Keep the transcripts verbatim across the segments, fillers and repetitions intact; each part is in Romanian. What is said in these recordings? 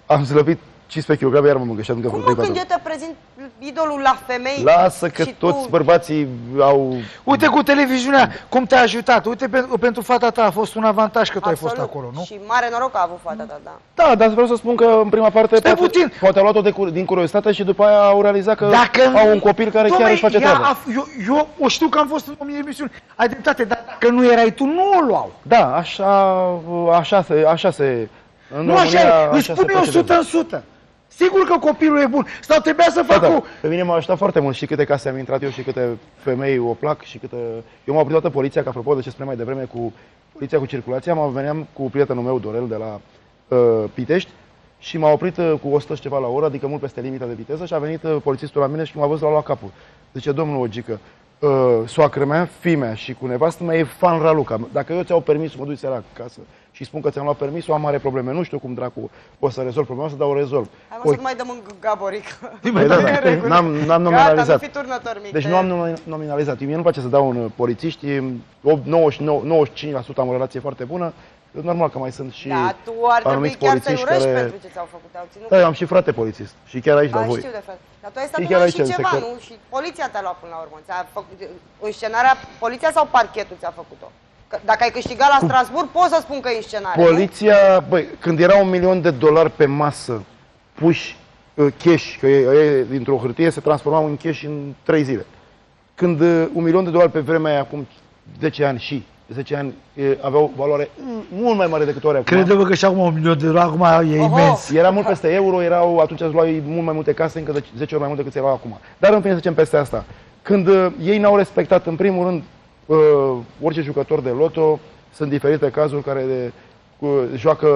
am slăbit cincisprezece kilograme, iar mă mâncă și Cum mă, când eu te prezint idolul la femei? Lasă că toți tu... bărbații au... Uite cu televiziunea cum te-a ajutat. Uite, pentru, pentru fata ta a fost un avantaj că tu Absolut. ai fost acolo, nu? Și mare noroc a avut fata ta, da. Da, dar vreau să spun că în prima parte Stai poate, puțin. poate au luat-o de, din curiozitate și după aia au realizat că Dacă au un copil care chiar își face treaba. Eu, eu o știu că am fost în o mie de emisiuni. Ai dreptate, dar dacă nu erai tu, nu o luau. Da, așa, așa se... Așa se în Nu România, așa e, îi așa spune se o sută în sută. Sigur că copilul e bun. Sau trebuia să fac da, da. cu... Pe mine m-a ajutat foarte mult și câte case am intrat eu și câte femei o plac și câte... Eu m-am oprit toată poliția, că apropo de ce spuneam mai devreme cu poliția cu circulația, mă veneam cu prietenul meu, Dorel, de la uh, Pitești și m-a oprit uh, cu o sută și ceva la oră, adică mult peste limita de viteză și a venit uh, polițistul la mine și m-a văzut, l-a luat capul. Zice, domnul Ogică, uh, soacră mea, fimea și cu nevastă mea e fan Raluca. Dacă eu ți-au permis să mă duci seara acasă și spun că ți-am luat permisul, am mare probleme. Nu știu cum dracu o să rezolv problema asta, dar o rezolv. Hai mă, să nu mai dăm în gaboric. Păi da, da. N-am nominalizat. Gata, nu fi turnător mic. Deci nu am nominalizat. Mie nu-mi place să dau în polițiști. nouăzeci și nouă, nouăzeci și cinci la sută am o relație foarte bună. Normal că mai sunt și da, tu ar trebui chiar să-i urăști care... pentru ce ți-au făcut. Au ținut da, eu am și frate polițist. Și chiar aici la voi. Știu de fel. Dar tu ai stat până și ceva, nu? Și poliția te-a luat până la urmă. Ți-a făcut înscenarea, poliția sau parchetul ți-a făcut-o? Dacă ai câștigat la Strasbourg, poți să spun că e înscenare. Poliția, nu? Băi, când era un milion de dolari pe masă, puși uh, cash, că e, e, dintr-o hârtie se transformau în cash în trei zile. Când uh, un milion de dolari pe vremea aia, acum zece ani și zece ani, e, aveau valoare mult mai mare decât o are acum. Crede-vă că și acum un milion de dolari, acum e Oho. imens. Era mult peste euro, erau, atunci îți luai mult mai multe case, încă de zece ori mai mult decât ți luau acum. Dar în fine să zicem peste asta. Când uh, ei n-au respectat, în primul rând, Uh, orice jucător de loto, sunt diferite cazuri care de, uh, joacă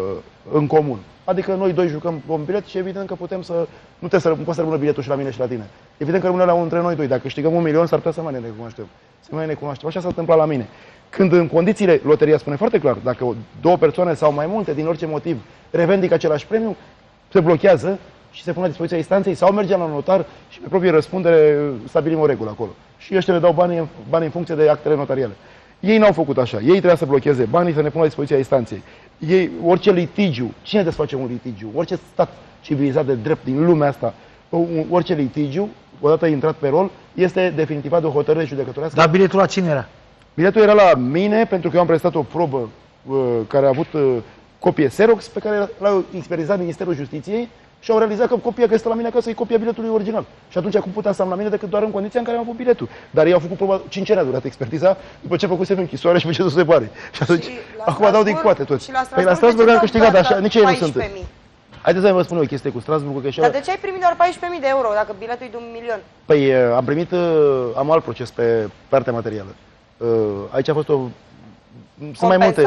în comun. Adică noi doi jucăm un bilet și evident că putem să... Nu, să, nu poate să rămână biletul și la mine și la tine. Evident că rămâne la unul dintre noi doi. Dacă câștigăm un milion, s-ar putea să mai ne recunoaștem. Să mai ne cunoaștem. Așa s-a întâmplat la mine. Când în condițiile, loteria spune foarte clar, dacă două persoane sau mai multe, din orice motiv, revendică același premiu, se blochează și se pune la dispoziția instanței sau mergem la notar și pe proprie răspundere stabilim o regulă acolo. Și ăștia le dau banii, banii în funcție de actele notariale. Ei n-au făcut așa. Ei trebuia să blocheze banii, să ne pună la dispoziția instanței. Ei, orice litigiu, cine desface un litigiu? Orice stat civilizat de drept din lumea asta, orice litigiu, odată intrat pe rol, este definitivat de o hotărâre judecătorească. Dar biletul la cine era? Biletul era la mine, pentru că eu am prestat o probă uh, care a avut uh, copie Xerox, pe care l-a experizat Ministerul Justiției și au realizat că copia care este la mine acasă e copia biletului original. Și atunci cum puteam să am la mine decât doar în condiția în care am avut biletul. Dar ei au făcut proba, cinci ani a durat expertiza, după ce a făcut semn închisoare și pe ce să se pare. Și atunci, și acum dau din coate toți. Și la păi la Strasbourg am câștigat, așa, nici ei nu sunt. Haideți să vă spun eu o chestie cu Strasbourg. Că Dar de ce ai primit doar paisprezece mii de euro dacă biletul e de un milion? Păi am primit, am alt proces pe partea materială. Aici a fost o... Sunt mai multe.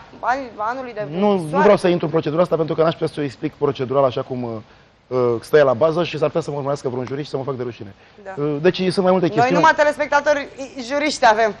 Anului de nu, nu vreau să intru în procedura asta pentru că n-aș putea să o explic procedural așa cum uh, stă la bază și s-ar putea să mă urmărească vreun jurist și să mă fac de rușine. Da. Uh, deci sunt mai multe chestiuni. Noi numai telespectatori juriști avem.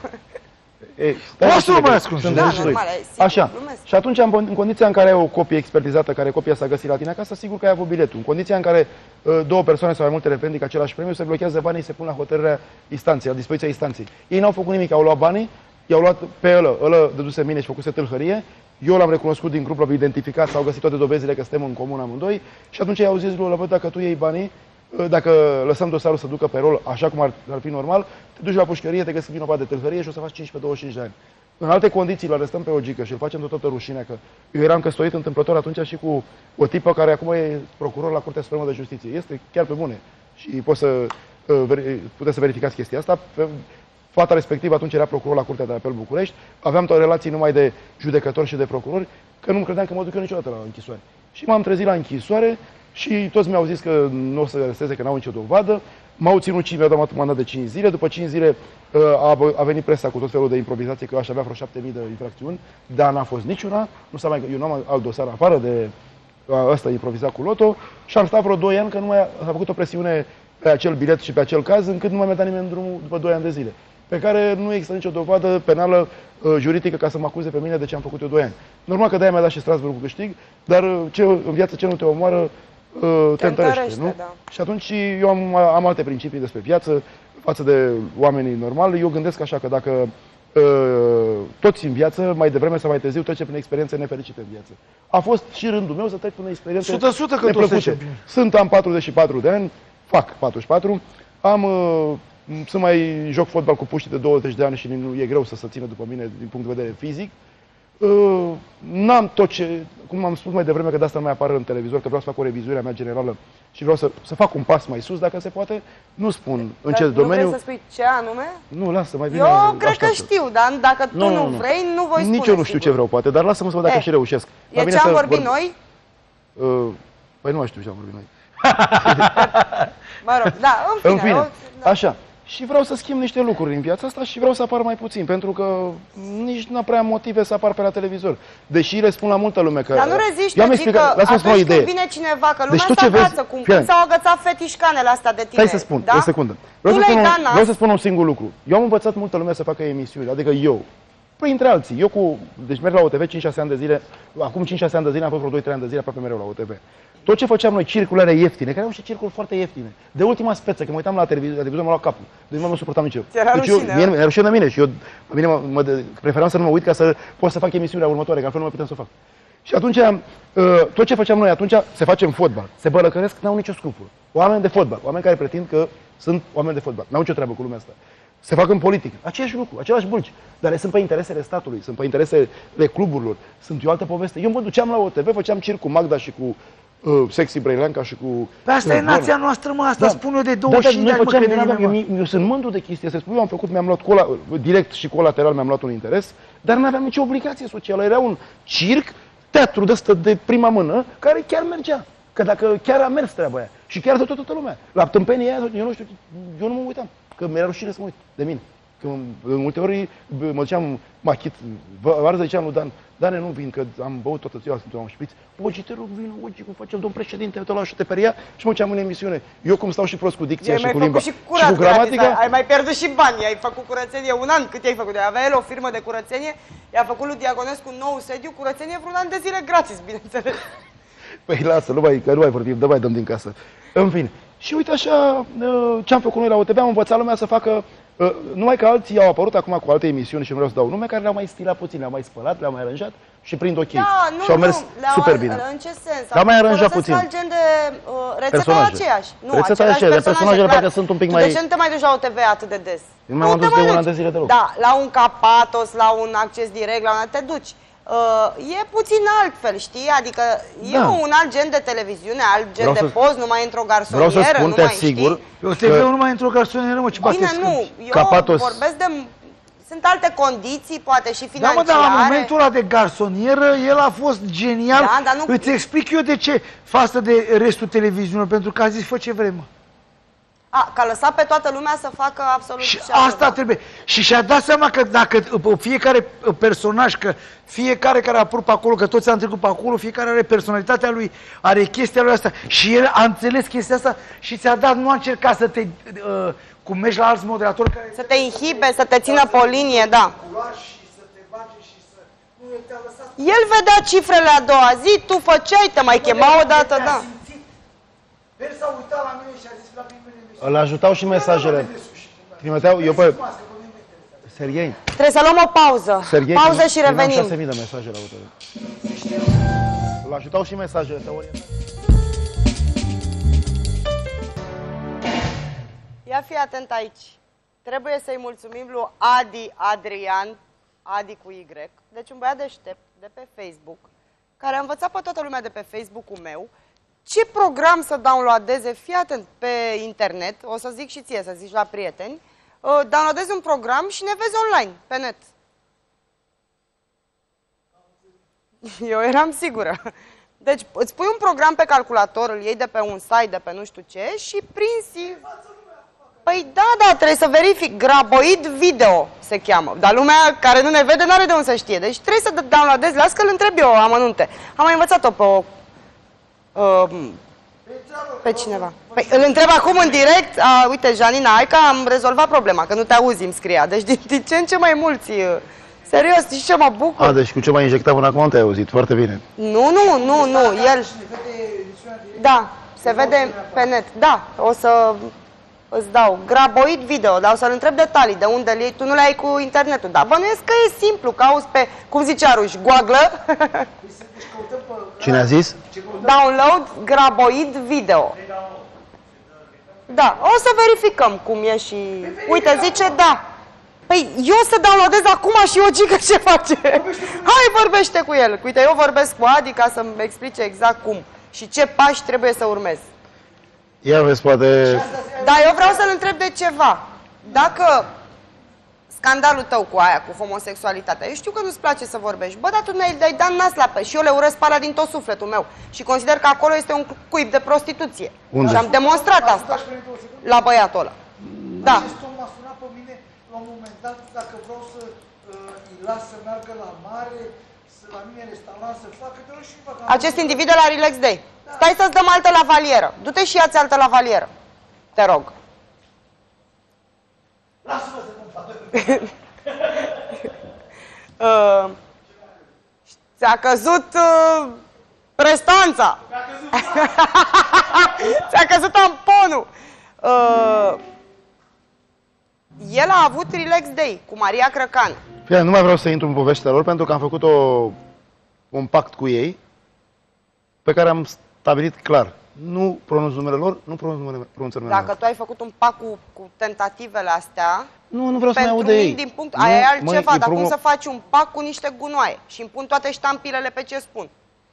Poți să urmăresc un da, normal, așa. Și atunci, în condiția în care ai o copie expertizată, care copia s-a găsit la tine acasă, sigur că ai avut biletul. În condiția în care uh, două persoane sau mai multe revendică același premiu, se blochează banii, se pun la hotărârea instanței, la dispoziția instanței. Ei n-au făcut nimic, au luat banii, i-au luat pe ăla, ăla dăduse mine și făcuse tâlhărie, eu l-am recunoscut din grup, l-am identificat, s-au găsit toate dovezile că suntem în comun amândoi și atunci i-au zis lui, dacă tu iei banii, dacă lăsăm dosarul să ducă pe rol așa cum ar, ar fi normal, te duci la pușcărie, te găsești vinovat de tâlhărie și o să faci cincisprezece douăzeci și cinci de ani. În alte condiții îl arestăm pe Ogică și îl facem tot toată rușinea, că eu eram căsătorit întâmplător atunci și cu o tipă care acum e procuror la Curtea Supremă de Justiție. Este chiar pe bune și poți să, puteți să verificați chestia asta. Fata respectivă atunci era procuror la Curtea de Apel București, aveam toate relații numai de judecători și de procurori, că nu credeam că mă duc eu niciodată la închisoare. Și m-am trezit la închisoare și toți mi-au zis că nu o să aresteze, că n-au nicio dovadă. M-au ținut și mi-au dat mandat de cinci zile. După cinci zile a, a venit presa cu tot felul de improvizație, că aș avea vreo șapte mii de infracțiuni, dar n-a fost niciuna. Nu s-a mai, eu nu am alt dosar afară de ăsta improvizat cu loto și am stat vreo doi ani, că nu mai s-a făcut o presiune pe acel bilet și pe acel caz, încât nu mai mi-a dat nimeni drumul după doi ani de zile, pe care nu există nicio dovadă penală uh, juridică ca să mă acuze pe mine de ce am făcut eu doi ani. Normal că de-aia mi-a dat și Strasbourg cu câștig, dar ce, în viață ce nu te omoară, uh, te, te întărește, întărește, nu? Da. Și atunci eu am, am alte principii despre viață față de oamenii normali. Eu gândesc așa că dacă toți în viață, mai devreme sau mai târziu, trece prin experiențe nefericite în viață. A fost și rândul meu să trec prin experiențe o sută că neplăcute. Sunt, am patruzeci și patru de ani, fac patruzeci și patru, am, sunt mai joc fotbal cu puștii de douăzeci de ani și nu e greu să se țină după mine din punct de vedere fizic. N-am tot ce, cum am spus mai devreme, că de asta nu mai apar în televizor, că vreau să fac o revizuire a mea generală și vreau să, să fac un pas mai sus, dacă se poate. Nu spun în ce domeniu. Nu vrei să spui ce anume? Nu, lasă, mai bine. Eu cred că știu, dar dacă tu nu, nu, nu vrei, nu voi spune. Nici eu nu știu ce vreau, poate, dar lasă-mă să văd dacă e, și reușesc. E ce am vorbit noi? Uh, păi nu știu ce am vorbit noi. Mă rog, da, în fine. În fine, o, da. Așa. Și vreau să schimb niște lucruri în viața asta și vreau să apar mai puțin, pentru că nici nu am prea motive să apar pe la televizor. Deși le spun la multă lume că... Dar nu reziști, adică atunci când vine cineva, că lumea deci, se agață, cum când s-au agățat fetișcanele astea de tine. Stai să spun, da? o secundă. Vreau să, spun un, vreau să spun un singur lucru. Eu am învățat multă lume să facă emisiuni, adică eu, printre alții. Eu cu, deci merg la O T V cinci șase ani de zile, acum cinci șase ani de zile, am fost vreo doi trei ani de zile aproape mereu la O T V. Tot ce făceam noi, circulare ieftine, care au și circuli foarte ieftine. De ultima speță, când mă uitam la televizor, la televizor mă lua capul. Deci nu mă suportam nici eu. Deci eu, mie, mi-era rușine de mine și eu mine mă, mă de, preferam să nu mă uit ca să pot să fac emisiunea următoare, că altfel nu mai puteam să o fac. Și atunci, uh, tot ce făceam noi atunci, se face în fotbal. Se bălăcăresc, n-au nicio scrupulă. Oameni de fotbal, oameni care pretind că sunt oameni de fotbal. N-au nicio treabă cu lumea asta. Se fac în politică. Același lucru, același bulci. Dar sunt pe interesele statului, sunt pe interesele cluburilor. Sunt o altă poveste. Eu mă duceam la O T V, făceam circ cu Magda și cu uh, Sexy Brăileanca și cu... Pe asta e nația noastră, mă, asta da. Spun eu de douăzeci și cinci de ani, mă, crede-mă. Eu, eu sunt mândru de chestia asta. Eu am făcut, mi-am luat cola, direct și colateral mi-am luat un interes, dar nu aveam nicio obligație socială. Era un circ, teatru de ăsta de prima mână, care chiar mergea. Că dacă chiar a mers treaba aia. Și chiar de tot, toată lumea. La tâmpenia aia, eu nu știu, eu nu mă uitam. Că mi-era rușine să mă uit de mine. Că în multe ori mă duceam machit, varză ziceam lui Dan, Dane, nu vin, că am băut toată ziua, am șpriț. Ogi, te rog, vină, Ogi, cum facem, domn președinte, te lași, te peria și mă duceam în emisiune. Eu cum stau și prost cu dicția și cu limba și, curat, și cu gramatica. Gratis, ai mai pierdut și bani, ai făcut curățenie un an, cât ai făcut? Avea el o firmă de curățenie, i-a făcut lui Diaconescu un nou sediu, curățenie vreun an de zile gratis, bineînțeles. Păi lasă, nu mai, că nu mai vorbim, dă mai dăm din casă. În fine. Și uite așa, ce am făcut noi la O T V, am învățat lumea să facă, numai că alții au apărut acum cu alte emisiuni și nu vreau să dau nume, care le-au mai stilat puțin, le-au mai spălat, le-au mai aranjat și prind ok. Da, nu, și au mers nu, super bine. În ce sens? Le-au mai aranjat puțin. Alt gen de uh, rețeta aceeași. Nu, rețeta aceeași, personajele parcă sunt un pic mai... De ce nu te mai duci la O T V atât de des? Eu m-am dus de un an de zile deloc. Da, la un Capatos, la un acces direct, la un te duci. Uh, e puțin altfel, știi? Adică e da. un alt gen de televiziune, alt gen vreau de să... post, nu mai într-o garsonieră, vreau să spun, nu te mai asigur, știi? O T V-ul nu mai într-o garsonieră, mă, ce bate. Bine, nu, eu Capatos... vorbesc de... Sunt alte condiții, poate și financiare. Da, mă, dar la momentul ăla de garsonieră, el a fost genial. Da, dar nu... Îți explic eu de ce față de restul televiziunilor, pentru că a zis, fă ce vrei, mă. A, că a lăsat pe toată lumea să facă absolut și asta da. trebuie. Și și-a dat seama că dacă fiecare personaj, că fiecare care a apărut pe acolo, că toți am trecut pe acolo, fiecare are personalitatea lui, are chestia lui asta. Și el a înțeles chestia asta și ți-a dat, nu a încercat să te, uh, cum mergi la alți moderatori care... Să te inhibe, să te țină pe o linie, da. El vedea cifrele a doua zi, tu făceai, te mai chema o dată, da. El s-a uitat la mine și a zis la primele. Îl ajutau și mesajele. Trimiteau, eu pe... Serghei. Trebuie să luăm o pauză. Serghei, pauză și revenim. șase mii de mesaje la O T V. Îl ajutau și mesajele, te orienta. Ia fi atent aici. Trebuie să-i mulțumim lui Adi Adrian, Adi cu Y, deci un băiat deștept de pe Facebook, care a învățat pe toată lumea de pe Facebook-ul meu ce program să downloadeze, fii atent, pe internet, o să zic și ție, să zici la prieteni, uh, downloadezi un program și ne vezi online, pe net. Eu eram sigură. Deci îți pui un program pe calculator, îl iei de pe un site, de pe nu știu ce și prinsi... Păi da, da, trebuie să verific. Graboid video se cheamă. Dar lumea care nu ne vede n-are de unde să știe. Deci trebuie să downloadezi, las că îl întreb eu amănunte. Am mai învățat-o pe o... Uh, pe cineva. Păi îl întreb acum în direct. A, uite, Janina, hai că am rezolvat problema, că nu te auzi, îmi scria. Deci din, din ce în ce mai mulți... Serios, știi ce mă bucur? A, deci cu ce m-ai injectat până acum te-ai auzit, foarte bine. Nu, nu, nu, nu, el... Da, se vede pe net. Da, o să... îți dau graboid video, dar o să-l întreb detalii, de unde le iei, tu nu le ai cu internetul, dar bănuiesc că e simplu, că auzi pe, cum zice Aruș, Google, Cine a zis? download graboid video. Da, o să verificăm cum e și... Uite, zice da. Păi eu să downloadez acum și o gică ce face? Hai, vorbește cu el. Uite, eu vorbesc cu Adi ca să-mi explice exact cum și ce pași trebuie să urmez. Ia vezi, poate... Dar eu vreau să-l întreb de ceva. Dacă scandalul tău cu aia, cu homosexualitatea, eu știu că nu-ți place să vorbești, bă, dar tu ne-ai dat nas la pe și eu le urăsc pe alea din tot sufletul meu și consider că acolo este un cuib de prostituție. Unde? Și am demonstrat asta la băiatul ăla. Da. M-a sunat pe mine la un moment dat dacă vreau să uh, îi las să meargă la mare, să la mine în restaurant, să facă, te rog și în vacanță. Acest individ de la Relax Day. Stai să-ți dăm altă lavalieră. Du-te și ia-ți altă lavalieră. Te rog. Lasă-mă să cum fac. uh, Ți-a căzut uh, prestanța. Ți-a căzut tamponul. Uh, el a avut Relax Day cu Maria Crăcan. Fie, nu mai vreau să intru în povestea lor pentru că am făcut o, un pact cu ei pe care am stabilit clar. Nu pronunț numele lor, nu pronunț numele, pronunț numele Dacă lor. tu ai făcut un pact cu, cu tentativele astea, Nu, nu vreau să mai pentru aud de mine, ei. din punct, Nu, aia e măi, altceva, e dar cum promo- să faci un pact cu niște gunoaie și îmi pun toate ștampilele pe ce spun?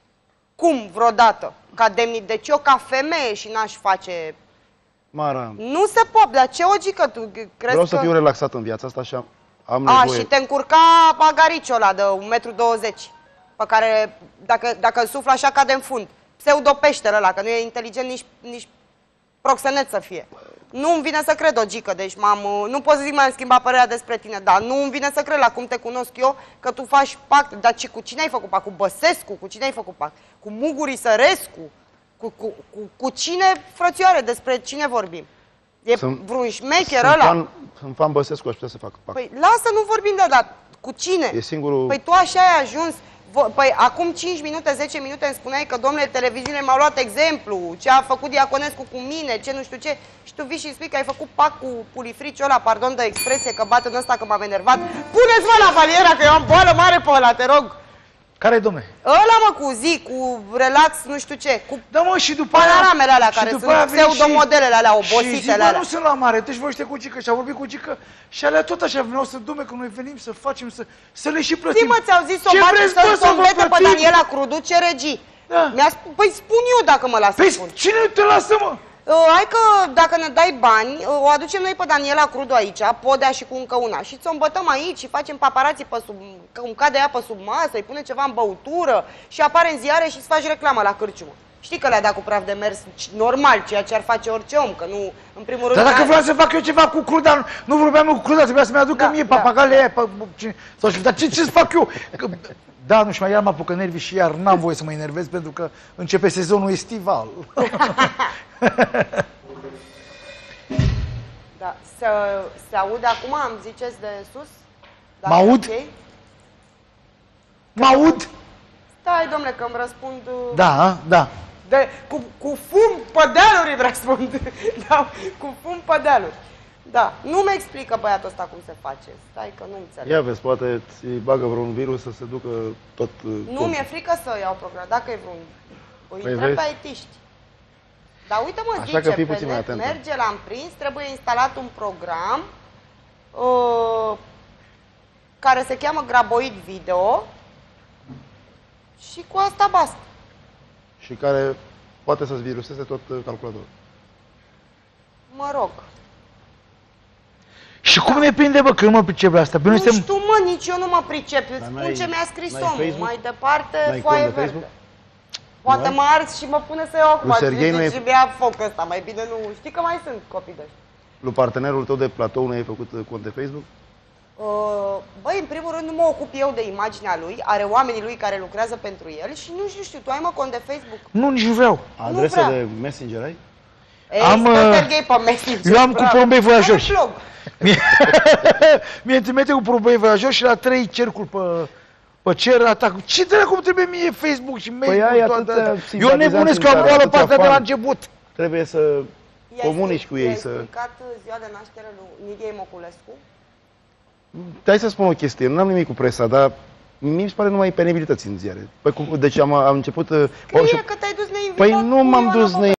Cum vreodată? Ca demnit, deci eu ca femeie și n-aș face... Mara, Nu se poate, dar ce ogică tu crezi vreau că... să fiu relaxat în viața asta și am, am A, nevoie. și te încurca pagariciul ăla de un metru douăzeci, pe care, dacă, dacă îl suflă așa, cade în fund. Pseudopeștele ăla, că nu e inteligent nici, nici proxenet să fie. Nu îmi vine să cred, Ogică, deci m-am, nu pot să zic mai am schimbat părerea despre tine, dar nu îmi vine să cred la cum te cunosc eu, că tu faci pact. Dar ce, cu cine ai făcut pact? Cu Băsescu? Cu cine ai făcut pact? Cu Muguri Sărescu? Cu, cu, cu, cu cine, frățioare, despre cine vorbim? E Sunt- vreun șmecher Sunt ăla? fan, sunt fan Băsescu, aș putea să fac pact. Păi lasă, nu vorbim de dat. Cu cine? E singurul... Păi tu așa ai ajuns. Vo- Păi acum cinci minute, zece minute îmi spuneai că, domnule, televiziune m-a luat exemplu, ce a făcut Diaconescu cu mine, ce nu știu ce, și tu vii și spui că ai făcut pact cu pulifriciul ăla, pardon de expresie, că bate în ăsta că m-am enervat. Puneți-mă la valiera, că eu am boală mare pe ăla, te rog. Care, domne? Ăla, mă, cu zi, cu relax, nu știu ce, cu Da, mă, și după aia... panoramele alea și care după sunt aia veni pseudomodelele alea, și obositele zic, bă, alea. nu sunt la mare, deci vorbește cu Gică și a vorbit cu Gică și alea tot așa vreau să dume că noi venim să facem, să, să le și plătim. Zi, mă, ți-au zis să Ce o bate vreți, să bă, să să vă învete pe plătim? Daniela Crudu, ce regii. Da. Mi-a spus, păi spun eu dacă mă las să Păi spun. cine te lasă, mă? Uh, hai că dacă ne dai bani, uh, o aducem noi pe Daniela Crudu aici, Podea și cu încă una, și ți-o îmbătăm aici și facem paparații pe sub, că îmi cade apă sub masă, îi pune ceva în băutură și apare în ziare și îți faci reclamă la cârciumă. Știi că le-a dat cu praf de mers normal, ceea ce ar face orice om, că nu, în primul rând... Dar dacă n-are- vreau să fac eu ceva cu cruda, nu, nu vorbeam eu cu cruda, trebuia să-mi aducă Da, mie da. papagalele aia, pe, cine, sau și, dar ce, ce să fac eu? Că, da, nu știu, mai iar mă apucă nervii și iar n-am voie să mă enervez pentru că începe sezonul estival. Da. Se, se aude acum, îmi ziceți de sus? Mă aud? Ok? Mă aud? Stai, domnule, că îmi răspund... uh, Da, da. De, cu, cu fum pe dealuri îmi răspund. Da, cu fum pe dealuri. Da, nu-mi explică băiatul ăsta cum se face. Stai că nu înțeleg. Ia vezi, poate ți bagă vreun virus să se ducă tot... uh, Nu, tot. mi-e frică să iau program. Dacă e vreun... Îi Păi întreb vezi. pe aitiști. Dar uite, mă, Așa zice, că fii pe puțin mai net, atentă. merge, l-am prins, trebuie instalat un program uh, care se cheamă Graboid Video și cu asta basta. Și care poate să-ți viruseze tot uh, calculatorul. Mă rog. Și cum ne prinde, bă, că nu mă pricep la asta? Păi Nu noi suntem... știu, mă, nici eu nu mă pricep. Îți spun n-ai- ce mi-a scris n-ai omul. Facebook? Mai departe, N-ai foaie cont de verde. Facebook? Poate Nu mă arzi și mă pune să iau acum. Lui Serghei nu e- Și mi-a foc ăsta, mai bine nu. Știi că mai sunt copii de ăștia. Lui partenerul tău de platou nu ai făcut uh, cont de Facebook? Uh, Băi, în primul rând nu mă ocup eu de imaginea lui, are oamenii lui care lucrează pentru el și nu știu, știu, tu ai mă cont de Facebook? Nu, nici nu vreau. Adresă vreau. de Messenger ai? Ei, Am, stă uh, Serghei pe Messenger. eu am cu bravo. porumbei voiajoși. Are blog. Mie, mie îmi trimite cu probei voiajoși și la trei cercuri pe, pe cer atac. Ce dracu cum trebuie mie Facebook și mail? Păi ai toate atâția astea? Eu simpatizanți nebunesc în că am care, boală atâția partea de la fani. început. Trebuie să... comunici cu ei. I-ai Să... explicat ziua de naștere lui Nidiei Moculescu? Hai să spun o chestie, nu am nimic cu presa, dar mi se pare numai penibilități în ziare. Păi, cu, deci am, am început... Scrie că te-ai dus neinvitat Păi nu cu m-am Ioana dus Popescu.